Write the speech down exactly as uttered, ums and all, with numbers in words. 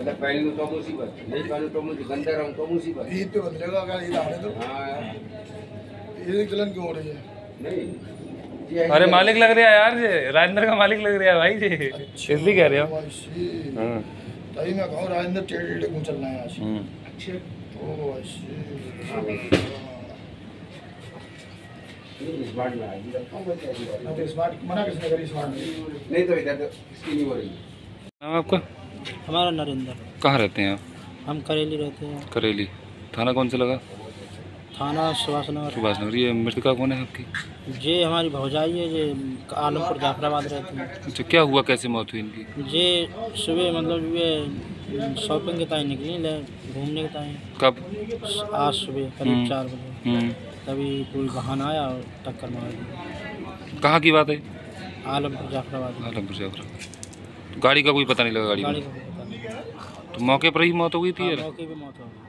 मतलब पहले तो मुसीबत नहीं, पहले तो मुझे गंदा रहूं तो मुसीबत। ये तो बदलेगा अगर ये आने तो। हाँ ये जलन क्यों हो रही है? नहीं, अरे मालिक लग रहा है यार, जी राजेंद्र का मालिक लग रहा है भाई जी। अच्छा, इसलिए कह रहे हो। हाँ तभी मैं कहूँ राजेंद्र टेढ़े टेढ़े क्यों चल रहे हैं आज? अच्छे ओ ऐसे स्मार्ट में आएगी तो स्मार्ट मना किसने करी? स्मार्ट नहीं तो इधर तो इसकी नहीं हो रही। नाम आपका? हमारा नरेंद्र। कहाँ रहते हैं आप? हम करेली रहते हैं। करेली। थाना कौन सा लगा? थाना सुभाष नगर। सुभाष नगर। ये मृतका कौन है आपकी? ये हमारी भौजाई है, ये आलमपुर जाफराबाद रहती है। अच्छा, क्या हुआ, कैसे मौत हुई इनकी? ये सुबह मतलब ये शॉपिंग के टाइम निकली ले घूमने के टाइम। कब? आज सुबह करीब चार बजे। हम्म। तभी कोई वाहन आया और टक्कर मार दी। कहाँ की बात है? आलमपुर जाफराबाद। आलमपुर जाफराबाद। गाड़ी का कोई पता नहीं लगा? गाड़ी गाड़ी में का कोई पता नहीं। तो मौके पर ही मौत हो गई थी? हाँ, यार मौके पे मौत हो गई।